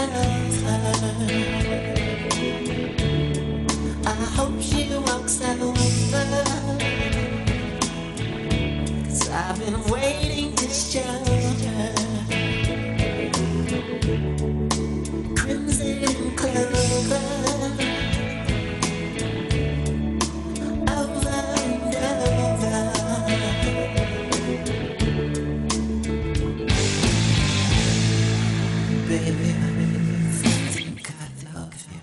I hope she walks over, 'cause I've been waiting to show her. Crimson and Clover, over and over. Baby, I think I love you.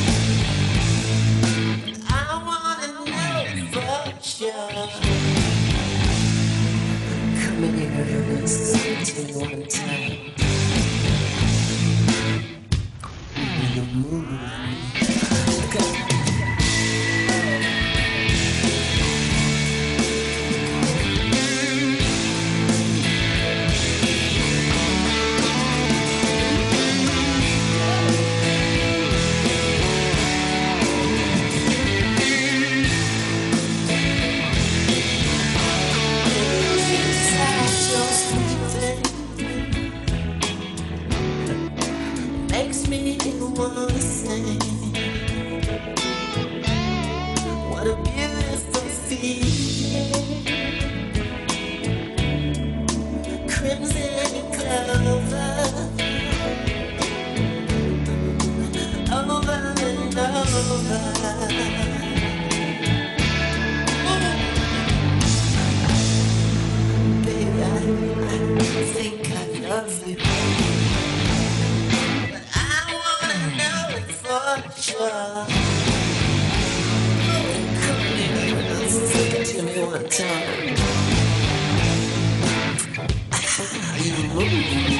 I wanna know for sure. Come here and listen to me one time. You move. Makes me wanna sing. What a beautiful feeling. Crimson and Clover, over and over. Baby, I think I love you. Sure. Come here, listen to me one time. You move.